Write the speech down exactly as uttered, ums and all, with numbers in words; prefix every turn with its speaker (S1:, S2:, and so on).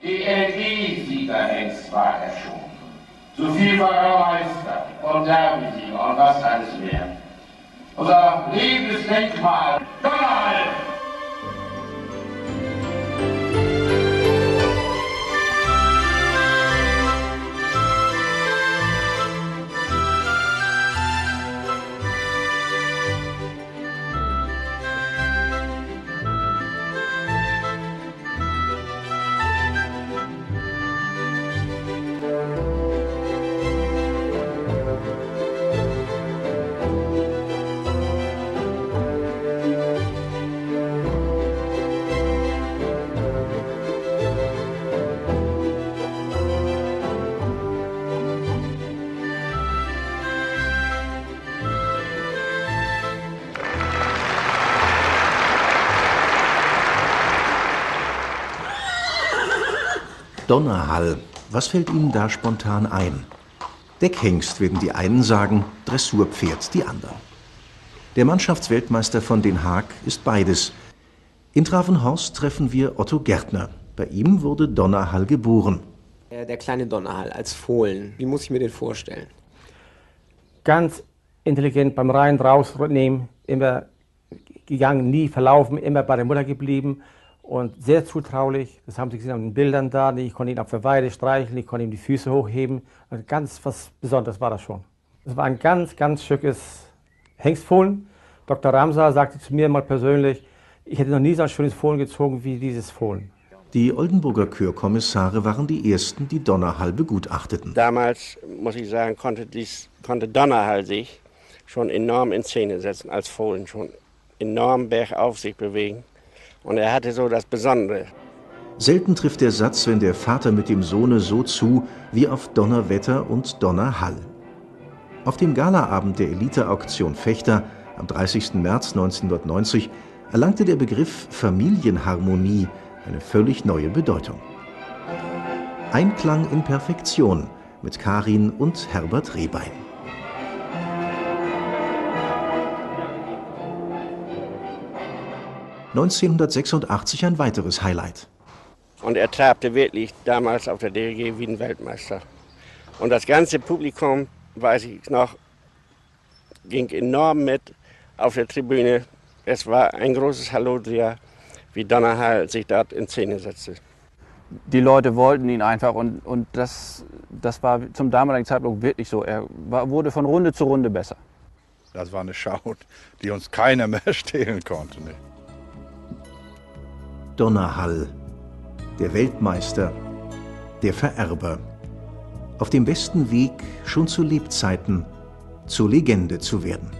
S1: Die Energiesiegerhengst war er schon. Zu viel war er Meister und Derbensieger und was alles mehr. Unser Lebensdenkmal, Donnerhall!
S2: Donnerhall. Was fällt Ihnen da spontan ein? Deckhengst werden die einen sagen, Dressurpferd die anderen. Der Mannschaftsweltmeister von Den Haag ist beides. In Travenhorst treffen wir Otto Gärtner. Bei ihm wurde Donnerhall geboren.
S3: Der kleine Donnerhall als Fohlen, wie muss ich mir den vorstellen?
S4: Ganz intelligent beim Rein rausnehmen, immer gegangen, nie verlaufen, immer bei der Mutter geblieben. Und sehr zutraulich, das haben Sie gesehen an den Bildern da, ich konnte ihn auf der Weide streicheln, ich konnte ihm die Füße hochheben. Also ganz was Besonderes war das schon. Es war ein ganz, ganz schickes Hengstfohlen. Doktor Ramsar sagte zu mir mal persönlich, ich hätte noch nie so ein schönes Fohlen gezogen wie dieses Fohlen.
S2: Die Oldenburger Chörkommissare waren die ersten, die Donnerhall begutachteten.
S5: Damals, muss ich sagen, konnte, dies, konnte Donnerhall sich schon enorm in Szene setzen, als Fohlen schon enorm bergauf sich bewegen. Und er hatte so das Besondere.
S2: Selten trifft der Satz, wenn der Vater mit dem Sohne so zu, wie auf Donnerwetter und Donnerhall. Auf dem Galaabend der Elite-Auktion Vechta am dreißigsten März neunzehnhundertneunzig erlangte der Begriff Familienharmonie eine völlig neue Bedeutung. Einklang in Perfektion mit Karin und Herbert Rehbein. neunzehnhundertsechsundachtzig ein weiteres Highlight.
S5: Und er trabte wirklich damals auf der D L G wie ein Weltmeister. Und das ganze Publikum, weiß ich noch, ging enorm mit auf der Tribüne. Es war ein großes Halleluja, wie Donnerhall sich dort in Szene setzte.
S6: Die Leute wollten ihn einfach und, und das, das war zum damaligen Zeitpunkt wirklich so. Er war, wurde von Runde zu Runde besser.
S7: Das war eine Schau, die uns keiner mehr stehlen konnte. Nicht?
S2: Donnerhall, der Weltmeister, der Vererber. Auf dem besten Weg, schon zu Lebzeiten, zur Legende zu werden.